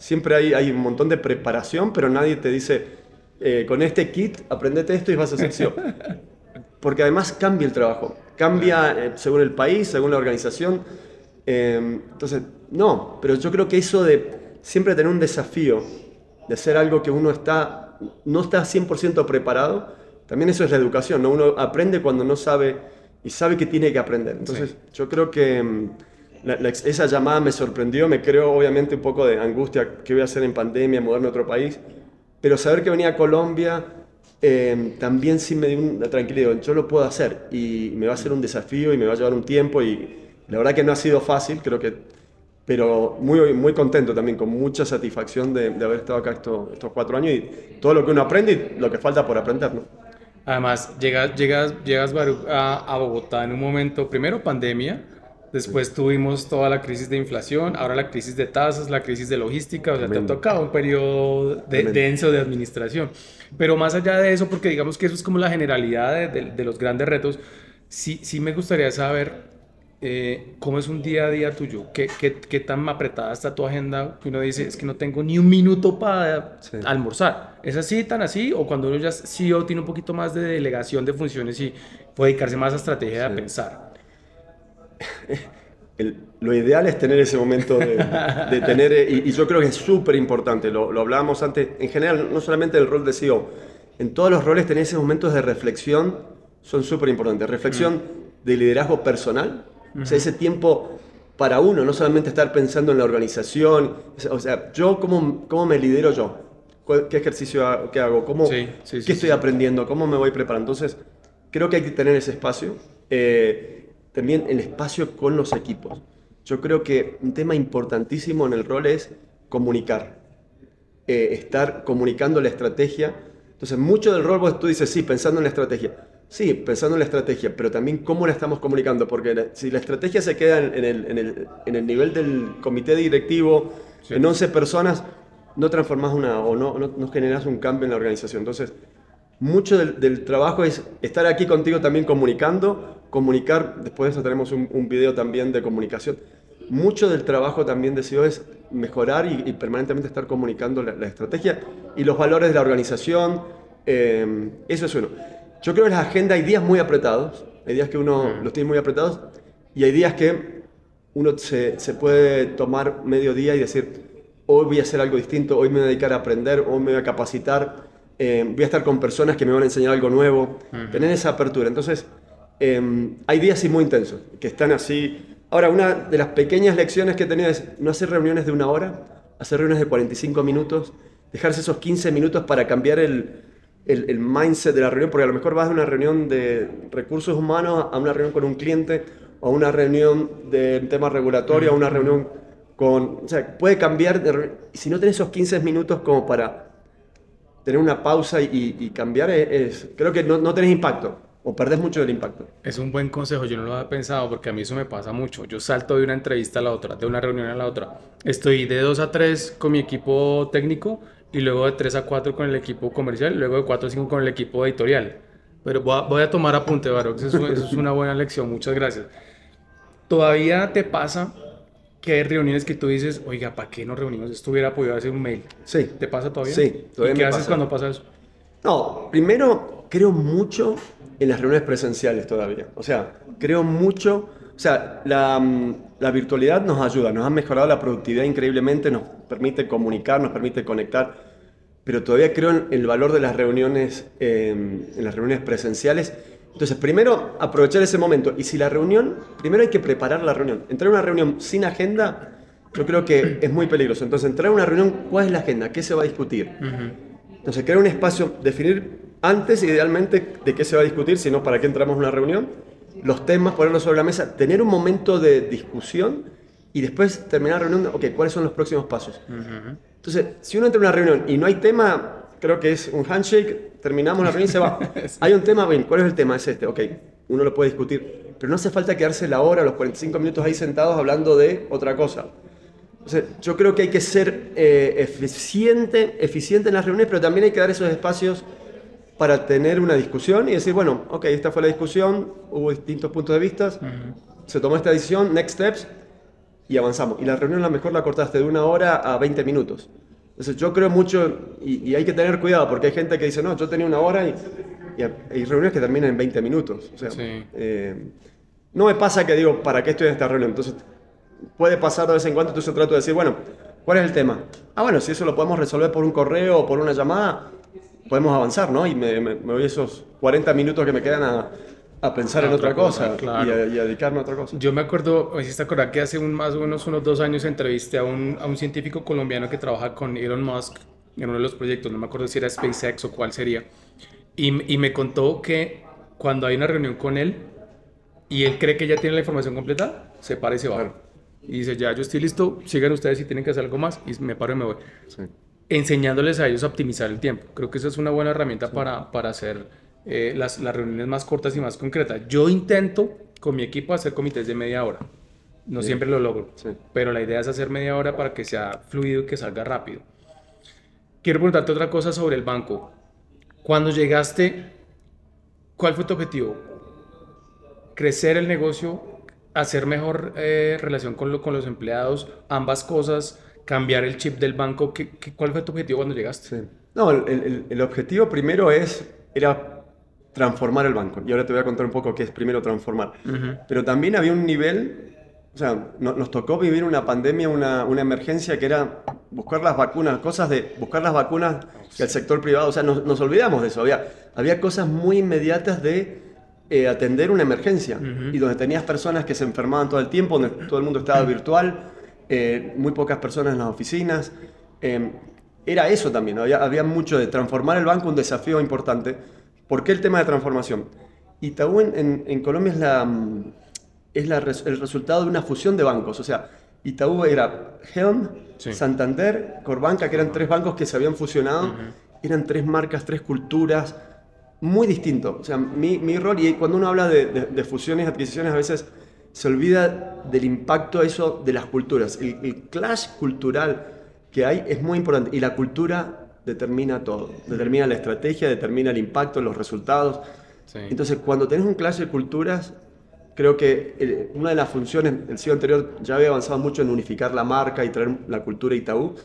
siempre hay, hay un montón de preparación, pero nadie te dice, eh, con este kit, aprendete esto y vas a hacer S E O. Porque además cambia el trabajo, cambia eh, según el país, según la organización. Eh, entonces, no, pero yo creo que eso de siempre tener un desafío, de hacer algo que uno está, no está cien por ciento preparado, también eso es la educación, ¿no? Uno aprende cuando no sabe y sabe que tiene que aprender. Entonces, sí. Yo creo que mm, la, la, esa llamada me sorprendió, me creó obviamente un poco de angustia, ¿qué voy a hacer en pandemia, mudarme a otro país? Pero saber que venía a Colombia eh, también sí me dio una tranquilidad, yo lo puedo hacer y me va a ser un desafío y me va a llevar un tiempo y la verdad que no ha sido fácil, creo que, pero muy, muy contento también, con mucha satisfacción de, de haber estado acá estos, estos cuatro años y todo lo que uno aprende y lo que falta por aprender, ¿no? Además, llegas, llegas, llegas Baruch, a, a Bogotá en un momento, primero pandemia, después sí. Tuvimos toda la crisis de inflación, ahora la crisis de tasas, la crisis de logística, o sea, Tremendo. Te ha tocado un periodo de, denso de administración. Pero más allá de eso, porque digamos que eso es como la generalidad de, de, de los grandes retos, sí, sí me gustaría saber eh, cómo es un día a día tuyo, qué, qué, qué tan apretada está tu agenda, que uno dice, es que no tengo ni un minuto para sí. almorzar. ¿Es así, tan así? O cuando uno ya es C E O tiene un poquito más de delegación de funciones y puede dedicarse más a estrategia sí. de pensar. El, lo ideal es tener ese momento de, de tener, y, y yo creo que es súper importante, lo, lo hablábamos antes, en general, no solamente el rol de C E O, en todos los roles tener esos momentos de reflexión son súper importantes. Reflexión mm. de liderazgo personal, mm. o sea, ese tiempo para uno, no solamente estar pensando en la organización, o sea, yo, ¿cómo, cómo me lidero yo? ¿Qué ejercicio hago, qué hago? ¿Cómo, sí, sí, sí, ¿Qué estoy sí. aprendiendo? ¿Cómo me voy preparando? Entonces, creo que hay que tener ese espacio. Eh, También el espacio con los equipos. Yo creo que un tema importantísimo en el rol es comunicar. Eh, estar comunicando la estrategia. Entonces, mucho del rol, vos tú dices, sí, pensando en la estrategia. Sí, pensando en la estrategia, pero también cómo la estamos comunicando. Porque la, si la estrategia se queda en, en, el, en, el, en el nivel del comité directivo, sí. en once personas, no transformás una, o no, no, no generás un cambio en la organización. Entonces, mucho del, del trabajo es estar aquí contigo también comunicando, comunicar, después de eso tenemos un, un video también de comunicación. Mucho del trabajo también de C E O es mejorar y, y permanentemente estar comunicando la, la estrategia y los valores de la organización, eh, eso es uno. Yo creo que en la agenda hay días muy apretados, hay días que uno mm. los tiene muy apretados y hay días que uno se, se puede tomar medio día y decir, hoy voy a hacer algo distinto, hoy me voy a dedicar a aprender, hoy me voy a capacitar, eh, voy a estar con personas que me van a enseñar algo nuevo, mm. tener esa apertura. Entonces, Eh, hay días sí muy intensos, que están así. Ahora, una de las pequeñas lecciones que he tenido es no hacer reuniones de una hora, hacer reuniones de cuarenta y cinco minutos, dejarse esos quince minutos para cambiar el, el, el mindset de la reunión, porque a lo mejor vas de una reunión de recursos humanos a una reunión con un cliente, o a una reunión de temas regulatorios, a una reunión con... O sea, puede cambiar, de, y si no tenés esos quince minutos como para tener una pausa y, y cambiar, es, es, creo que no, no tenés impacto. O perdés mucho del impacto. Es un buen consejo, yo no lo había pensado porque a mí eso me pasa mucho. Yo salto de una entrevista a la otra, de una reunión a la otra. Estoy de dos a tres con mi equipo técnico y luego de tres a cuatro con el equipo comercial y luego de cuatro a cinco con el equipo editorial. Pero voy a, voy a tomar apunte, Baruch, eso, eso es una buena lección, muchas gracias. ¿Todavía te pasa que hay reuniones que tú dices, oiga, ¿para qué nos reunimos? Esto hubiera podido hacer un mail. Sí. ¿Te pasa todavía? Sí, todavía ¿Y qué me haces pasa. cuando pasa eso? No, primero creo mucho en las reuniones presenciales todavía. O sea, creo mucho... O sea, la, la virtualidad nos ayuda, nos ha mejorado la productividad increíblemente, nos permite comunicar, nos permite conectar, pero todavía creo en el valor de las reuniones, eh, en las reuniones presenciales. Entonces, primero, aprovechar ese momento. Y si la reunión... Primero hay que preparar la reunión. Entrar a una reunión sin agenda, yo creo que es muy peligroso. Entonces, entrar a una reunión, ¿cuál es la agenda? ¿Qué se va a discutir? Uh-huh. Entonces, crear un espacio, definir antes, idealmente, de qué se va a discutir, si no, para qué entramos a una reunión, los temas, ponerlos sobre la mesa, tener un momento de discusión y después terminar la reunión, ok, ¿cuáles son los próximos pasos? Uh-huh. Entonces, si uno entra en una reunión y no hay tema, creo que es un handshake, terminamos la reunión y se va. Sí. Hay un tema, bien, ¿cuál es el tema? Es este, ok, uno lo puede discutir, pero no hace falta quedarse la hora, los cuarenta y cinco minutos ahí sentados hablando de otra cosa. Entonces, yo creo que hay que ser eh, eficiente, eficiente en las reuniones, pero también hay que dar esos espacios para tener una discusión y decir, bueno, ok, esta fue la discusión, hubo distintos puntos de vista, uh-huh. se tomó esta decisión, next steps, y avanzamos. Y la reunión a lo mejor la cortaste de una hora a veinte minutos. Entonces yo creo mucho, y, y hay que tener cuidado, porque hay gente que dice, no, yo tenía una hora y, y hay reuniones que terminan en veinte minutos. O sea, Sí. eh, no me pasa que digo, ¿para qué estoy en esta reunión? Entonces puede pasar de vez en cuando, entonces trato de decir, bueno, ¿cuál es el tema? Ah, bueno, si eso lo podemos resolver por un correo o por una llamada, podemos avanzar, ¿no? Y me, me, me voy esos cuarenta minutos que me quedan a, a pensar A en otra otra cosa, cosa, claro. y, a, y a dedicarme a otra cosa. Yo me acuerdo, me hiciste acordar que hace un, más o menos unos dos años entrevisté a un, a un científico colombiano que trabaja con Elon Musk en uno de los proyectos, no me acuerdo si era SpaceX o cuál sería, y, y me contó que cuando hay una reunión con él y él cree que ya tiene la información completa, se para y se va. Claro. Y dice, ya yo estoy listo, sigan ustedes si tienen que hacer algo más, y me paro y me voy. Sí. Enseñándoles a ellos a optimizar el tiempo. Creo que esa es una buena herramienta sí. para, para hacer eh, las, las reuniones más cortas y más concretas. Yo intento con mi equipo hacer comités de media hora. No sí. siempre lo logro, sí. pero la idea es hacer media hora para que sea fluido y que salga rápido. Quiero preguntarte otra cosa sobre el banco. Cuando llegaste, ¿cuál fue tu objetivo? ¿Crecer el negocio? ¿Hacer mejor eh, relación con, lo, con los empleados? ¿Ambas cosas? ¿Cambiar el chip del banco? ¿Qué, qué, ¿Cuál fue tu objetivo cuando llegaste? Sí. No, el, el, el objetivo primero es, era transformar el banco. Y ahora te voy a contar un poco qué es primero transformar. Uh-huh. Pero también había un nivel, o sea, no, nos tocó vivir una pandemia, una, una emergencia que era buscar las vacunas, cosas de buscar las vacunas del sector privado. O sea, nos, nos olvidamos de eso. Había, había cosas muy inmediatas de eh, atender una emergencia. Uh-huh. Y donde tenías personas que se enfermaban todo el tiempo, donde todo el mundo estaba virtual. Eh, muy pocas personas en las oficinas. Eh, era eso también, ¿no? había, había mucho de transformar el banco, un desafío importante. ¿Por qué el tema de transformación? Itaú en, en, en Colombia es, la, es la, el resultado de una fusión de bancos. O sea, Itaú era Helm, sí. Santander, Corbanca, que eran tres bancos que se habían fusionado. Uh-huh. Eran tres marcas, tres culturas, muy distintos. O sea, mi, mi rol, y cuando uno habla de, de, de fusiones, adquisiciones, a veces se olvida del impacto eso de las culturas. El, el clash cultural que hay es muy importante y la cultura determina todo. Determina la estrategia, determina el impacto, los resultados. Sí. Entonces, cuando tenés un clash de culturas, creo que el, una de las funciones, el C E O anterior ya había avanzado mucho en unificar la marca y traer la cultura Itaú.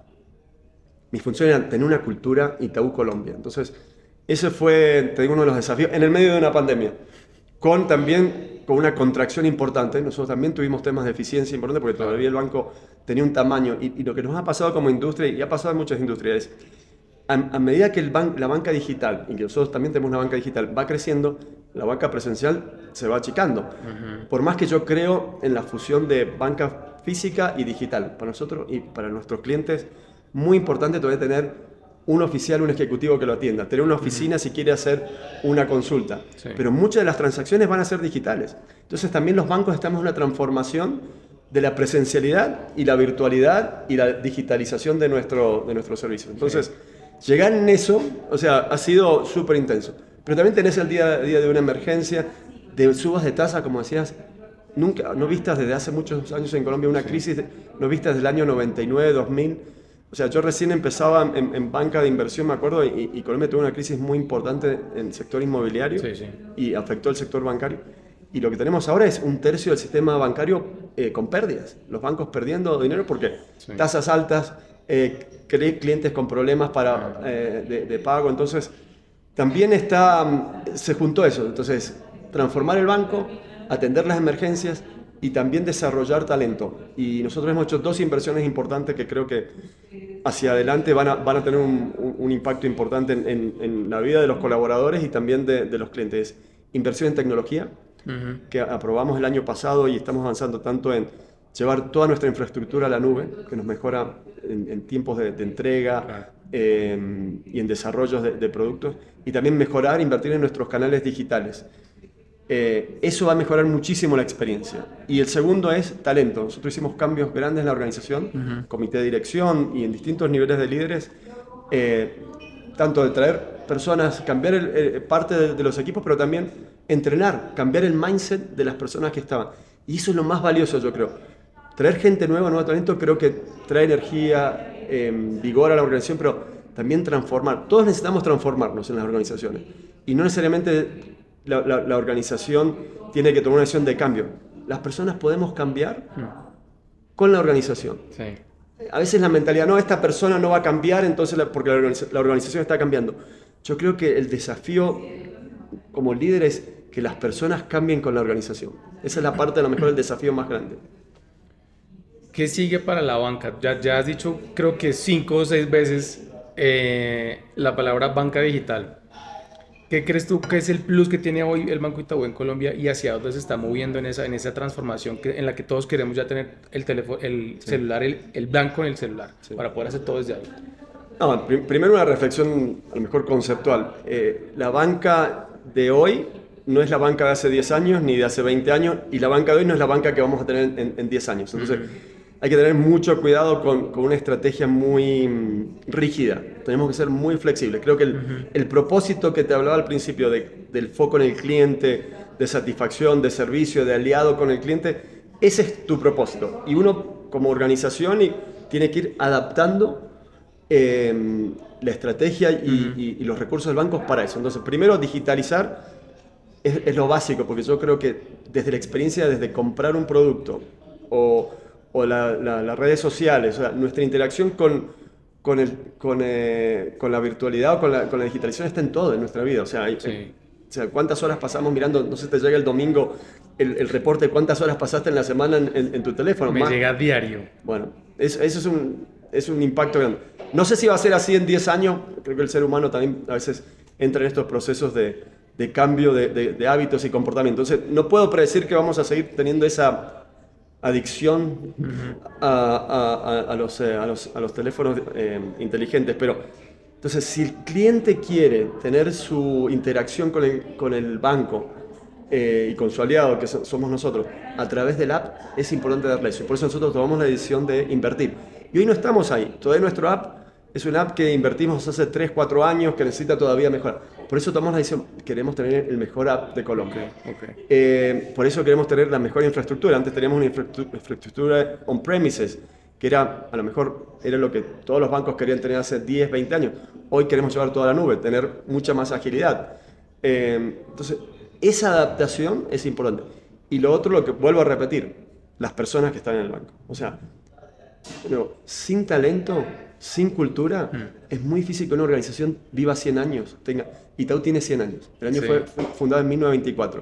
Mi función era tener una cultura Itaú Colombia. Entonces, ese fue, te digo, uno de los desafíos en el medio de una pandemia. Con también con una contracción importante. Nosotros también tuvimos temas de eficiencia importantes porque todavía el banco tenía un tamaño. Y, y lo que nos ha pasado como industria, y ha pasado en muchas industrias, a, a medida que el ban, la banca digital, y que nosotros también tenemos una banca digital, va creciendo, la banca presencial se va achicando. Uh-huh. Por más que yo creo en la fusión de banca física y digital. Para nosotros y para nuestros clientes, muy importante todavía tener un oficial, un ejecutivo que lo atienda, tener una oficina uh-huh. si quiere hacer una consulta. Sí. Pero muchas de las transacciones van a ser digitales. Entonces también los bancos estamos en una transformación de la presencialidad y la virtualidad y la digitalización de nuestro, de nuestros servicios. Entonces, sí. llegar en eso, o sea, ha sido súper intenso. Pero también tenés el día a día de una emergencia, de subas de tasa, como decías, nunca, no vistas desde hace muchos años en Colombia una sí. crisis, de, no vistas desde el año noventa y nueve, dos mil. O sea, yo recién empezaba en, en banca de inversión, me acuerdo, y, y Colombia tuvo una crisis muy importante en el sector inmobiliario sí, sí. y afectó el sector bancario. Y lo que tenemos ahora es un tercio del sistema bancario eh, con pérdidas. Los bancos perdiendo dinero porque sí. tasas altas, eh, clientes con problemas para, eh, de, de pago. Entonces, también está, se juntó eso. Entonces, transformar el banco, atender las emergencias y también desarrollar talento. Y nosotros hemos hecho dos inversiones importantes que creo que hacia adelante van a, van a tener un, un, un impacto importante en, en, en la vida de los colaboradores y también de, de los clientes. Inversión en tecnología, uh-huh. que aprobamos el año pasado y estamos avanzando tanto en llevar toda nuestra infraestructura a la nube, que nos mejora en, en tiempos de, de entrega claro. eh, y en desarrollos de, de productos, y también mejorar, invertir en nuestros canales digitales. Eh, eso va a mejorar muchísimo la experiencia. Y el segundo es talento. Nosotros hicimos cambios grandes en la organización, uh-huh. comité de dirección y en distintos niveles de líderes, eh, tanto de traer personas, cambiar el, el, parte de, de los equipos, pero también entrenar, cambiar el mindset de las personas que estaban. Y eso es lo más valioso, yo creo. Traer gente nueva, nuevo talento, creo que trae energía, eh, vigor a la organización, pero también transformar. Todos necesitamos transformarnos en las organizaciones. Y no necesariamente La, la, la organización tiene que tomar una decisión de cambio. Las personas podemos cambiar con la organización. Sí. A veces la mentalidad, no, esta persona no va a cambiar, entonces la, porque la, organiza, la organización está cambiando. Yo creo que el desafío como líder es que las personas cambien con la organización. Esa es la parte, a lo mejor, el desafío más grande. ¿Qué sigue para la banca? Ya, ya has dicho, creo que cinco o seis veces eh, la palabra banca digital. ¿Qué crees tú que es el plus que tiene hoy el Banco Itaú en Colombia y hacia dónde se está moviendo en esa, en esa transformación que, en la que todos queremos ya tener el, teléfono, el sí. celular, el, el blanco en el celular, sí. para poder hacer todo desde ahí? No, pr primero una reflexión a lo mejor conceptual. Eh, la banca de hoy no es la banca de hace diez años ni de hace veinte años, y la banca de hoy no es la banca que vamos a tener en, en diez años. Entonces, uh-huh. hay que tener mucho cuidado con, con una estrategia muy um, rígida. Tenemos que ser muy flexibles. Creo que el, uh-huh. el propósito que te hablaba al principio de, del foco en el cliente, de satisfacción, de servicio, de aliado con el cliente, ese es tu propósito. Y uno como organización y, tiene que ir adaptando eh, la estrategia y, uh-huh. y, y los recursos del banco para eso. Entonces, primero, digitalizar es, es lo básico, porque yo creo que desde la experiencia, desde comprar un producto o o la, la, las redes sociales, o sea, nuestra interacción con, con, el, con, eh, con la virtualidad o con la, con la digitalización está en todo en nuestra vida. O sea, hay, sí. o sea, ¿cuántas horas pasamos mirando? No sé, te llega el domingo el, el reporte de cuántas horas pasaste en la semana en, en, en tu teléfono. Me Más, llega a diario. Bueno, eso, eso es, un, es un impacto grande. No sé si va a ser así en diez años. Creo que el ser humano también a veces entra en estos procesos de, de cambio de, de, de hábitos y comportamiento. Entonces, no puedo predecir que vamos a seguir teniendo esa adicción uh-huh. a, a, a, los, eh, a, los, a los teléfonos eh, inteligentes, pero entonces si el cliente quiere tener su interacción con el, con el banco eh, y con su aliado, que so, somos nosotros, a través del app, es importante darle eso. Por eso nosotros tomamos la decisión de invertir. Y hoy no estamos ahí. Todavía nuestro app es una app que invertimos hace tres, cuatro años, que necesita todavía mejorar. Por eso tomamos la decisión, queremos tener el mejor app de Colombia. Okay, okay. Eh, por eso queremos tener la mejor infraestructura. Antes teníamos una infraestructura on-premises, que era, a lo mejor, era lo que todos los bancos querían tener hace diez, veinte años. Hoy queremos llevar toda la nube, tener mucha más agilidad. Eh, entonces, esa adaptación es importante. Y lo otro, lo que vuelvo a repetir, las personas que están en el banco. O sea, pero sin talento, sin cultura, mm. es muy difícil que una organización viva cien años. Tenga, Itaú tiene cien años. El año sí. fue fundado en mil novecientos veinticuatro.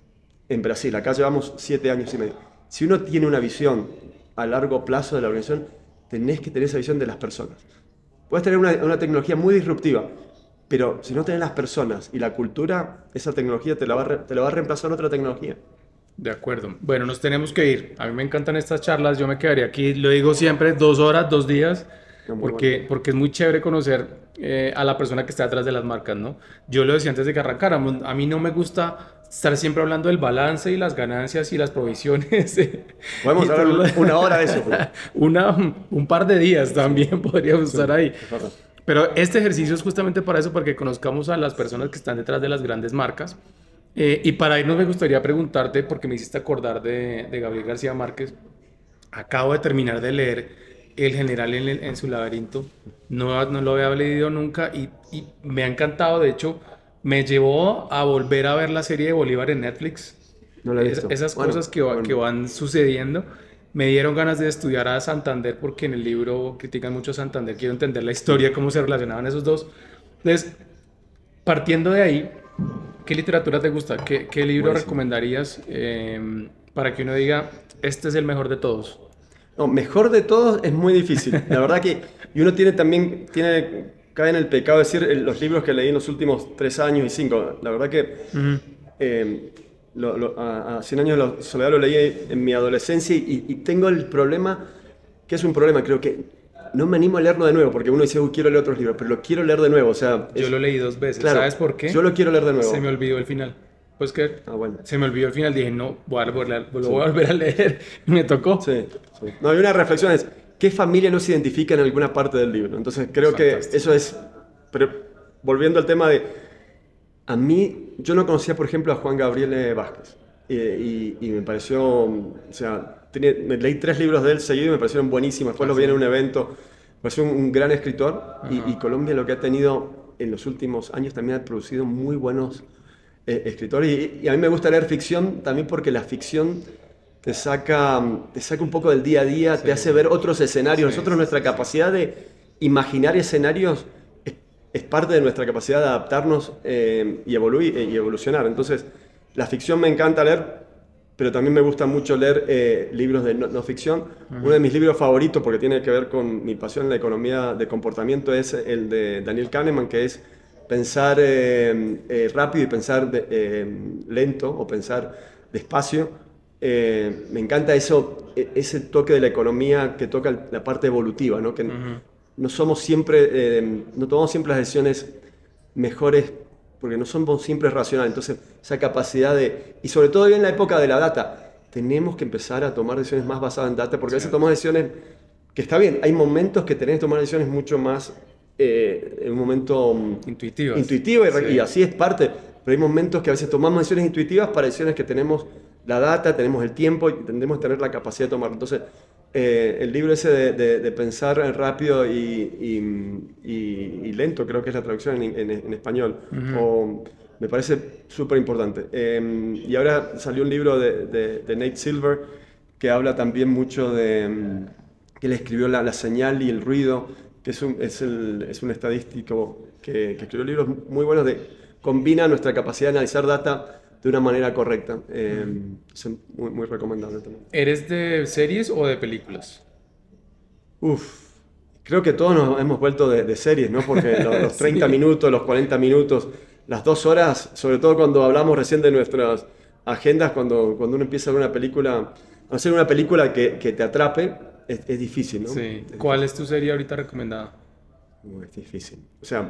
En Brasil, acá llevamos siete años y medio. Si uno tiene una visión a largo plazo de la organización, tenés que tener esa visión de las personas. Puedes tener una, una tecnología muy disruptiva, pero si no tenés las personas y la cultura, esa tecnología te la va a, re, te la va a reemplazar otra tecnología. De acuerdo. Bueno, nos tenemos que ir. A mí me encantan estas charlas. Yo me quedaría aquí, lo digo siempre, dos horas, dos días. Porque, bueno. porque es muy chévere conocer eh, a la persona que está detrás de las marcas, ¿no? Yo lo decía antes de que arrancáramos, a mí no me gusta estar siempre hablando del balance y las ganancias y las provisiones. Podemos hablar lo... una hora de eso. una, un par de días también podríamos sí, estar ahí. Pero este ejercicio es justamente para eso, para que conozcamos a las personas que están detrás de las grandes marcas. Eh, y para irnos me gustaría preguntarte, porque me hiciste acordar de, de Gabriel García Márquez. Acabo de terminar de leer El General en, en su laberinto, no, no lo había leído nunca y, y me ha encantado. De hecho, me llevó a volver a ver la serie de Bolívar en Netflix. No la he visto. Es, esas bueno, cosas que, va, bueno. que van sucediendo me dieron ganas de estudiar a Santander, porque en el libro critican mucho a Santander. Quiero entender la historia, cómo se relacionaban esos dos. Entonces, partiendo de ahí, ¿qué literatura te gusta? ¿Qué, qué libro Buenísimo. recomendarías eh, para que uno diga, este es el mejor de todos? No, mejor de todos es muy difícil. La verdad que y uno tiene también, tiene, cae en el pecado de decir los libros que leí en los últimos tres años y cinco. La verdad que uh-huh. eh, lo, lo, a, a cien años de soledad lo leí en mi adolescencia y, y tengo el problema, que es un problema, creo que no me animo a leerlo de nuevo, porque uno dice, uy, quiero leer otros libros, pero lo quiero leer de nuevo. O sea, es, yo lo leí dos veces, claro, ¿sabes por qué? Yo lo quiero leer de nuevo. Se me olvidó el final. Pues que ah, bueno. se me olvidó el final, dije, no, voy a volver a, lo sí. voy a, volver a leer, y me tocó. Sí, sí. No, hay una reflexión, es, ¿qué familia no se identifica en alguna parte del libro? Entonces creo Fantástico. que eso es, pero volviendo al tema de, a mí, yo no conocía, por ejemplo, a Juan Gabriel Vázquez, y, y, y me pareció, o sea, tenía, me leí tres libros de él seguidos y me parecieron buenísimos, después ah, lo vi sí. en un evento, me pareció un, un gran escritor, y, y Colombia lo que ha tenido en los últimos años también ha producido muy buenos Eh, escritor y, y a mí me gusta leer ficción también porque la ficción te saca, te saca un poco del día a día, sí. te hace ver otros escenarios. Sí, Nosotros, nuestra sí, capacidad sí. de imaginar escenarios es, es parte de nuestra capacidad de adaptarnos eh, y, evoluir, y evolucionar. Entonces, la ficción me encanta leer, pero también me gusta mucho leer eh, libros de no, no ficción. Uh-huh. Uno de mis libros favoritos, porque tiene que ver con mi pasión en la economía de comportamiento, es el de Daniel Kahneman, que es pensar eh, eh, rápido y pensar de, eh, lento, o pensar despacio. Eh, me encanta eso, ese toque de la economía que toca la parte evolutiva, ¿no? Que uh-huh. no somos siempre, eh, no tomamos siempre las decisiones mejores porque no somos siempre racionales. Entonces, esa capacidad de, y sobre todo en la época de la data, tenemos que empezar a tomar decisiones más basadas en data, porque sí. a veces tomamos decisiones que está bien, hay momentos que tenés que tomar decisiones mucho más eh, en un momento intuitivo, intuitivo y, sí. y así es parte, pero hay momentos que a veces tomamos decisiones intuitivas para decisiones que tenemos la data, tenemos el tiempo y tendremos que tener la capacidad de tomarlo. Entonces, eh, el libro ese de, de, de pensar rápido y, y, y, y lento, creo que es la traducción en, en, en español, uh-huh. o, me parece súper importante. Eh, y ahora salió un libro de, de, de Nate Silver que habla también mucho de, que él escribió la, la señal y el ruido, que es un, es el, es un estadístico que, que escribió libros muy buenos, de, combina nuestra capacidad de analizar data de una manera correcta. Eh, es muy, muy recomendable también. ¿Eres de series o de películas? Uf, creo que todos nos hemos vuelto de, de series, ¿no? Porque los, los treinta sí. minutos, los cuarenta minutos, las dos horas, sobre todo cuando hablamos recién de nuestras agendas, cuando, cuando uno empieza a ver una película, hacer una película que, que te atrape, es, es difícil, ¿no? Sí. Es ¿Cuál difícil. es tu serie ahorita recomendada? Uh, es difícil. O sea,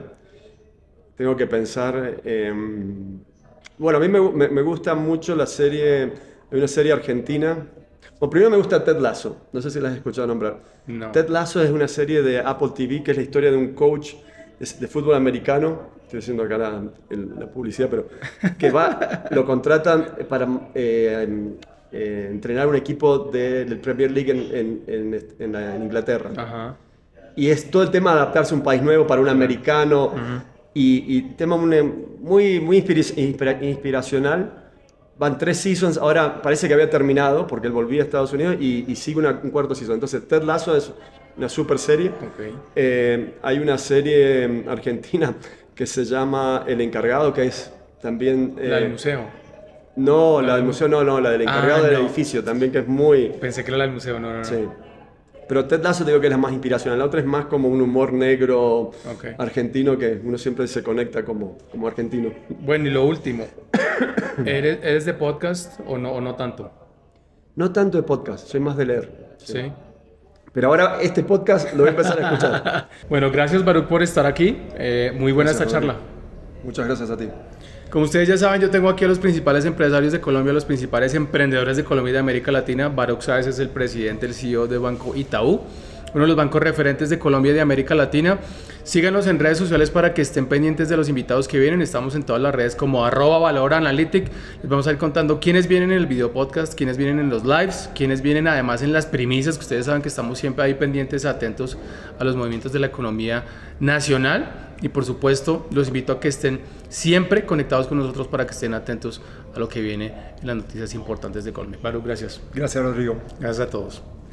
tengo que pensar... Eh, Bueno, a mí me, me, me gusta mucho la serie, hay una serie argentina. Bueno, primero me gusta Ted Lasso, no sé si la has escuchado nombrar. No. Ted Lasso es una serie de Apple T V que es la historia de un coach de, de fútbol americano, estoy haciendo acá la, el, la publicidad, pero que va, lo contratan para eh, eh, entrenar un equipo de, del Premier League en, en, en, en, la, en Inglaterra. Ajá. Y es todo el tema de adaptarse a un país nuevo para un americano. Uh-huh. Y, y tema muy, muy inspira, inspiracional. Van tres seasons, ahora parece que había terminado porque él volvía a Estados Unidos y, y sigue una, un cuarto season. Entonces Ted Lasso es una super serie. Okay. Eh, hay una serie argentina que se llama El Encargado, que es también... Eh, ¿La del museo? No, la, la del museo no, no, la del encargado ah, del no. edificio también, que es muy... Pensé que era la del museo, no, no, no. Sí. Pero Ted Lasso digo que es la más inspiracional, la otra es más como un humor negro okay. argentino que uno siempre se conecta como, como argentino. Bueno, y lo último, ¿eres, ¿eres de podcast o no, o no tanto? No tanto de podcast, soy más de leer. Sí. ¿Sí? Pero ahora este podcast lo voy a empezar a escuchar. Bueno, gracias Baruch por estar aquí, eh, muy buena gracias, esta charla. Muchas gracias a ti. Como ustedes ya saben, yo tengo aquí a los principales empresarios de Colombia, los principales emprendedores de Colombia y de América Latina. Baruch Sáez es el presidente, el C E O de Banco Itaú, uno de los bancos referentes de Colombia y de América Latina. Síganos en redes sociales para que estén pendientes de los invitados que vienen. Estamos en todas las redes como arroba Valor Analytic. Les vamos a ir contando quiénes vienen en el video podcast, quiénes vienen en los lives, quiénes vienen además en las primicias, que ustedes saben que estamos siempre ahí pendientes, atentos a los movimientos de la economía nacional. Y por supuesto, los invito a que estén siempre conectados con nosotros para que estén atentos a lo que viene en las noticias importantes de Colombia. Baruch, gracias. Gracias, Rodrigo. Gracias a todos.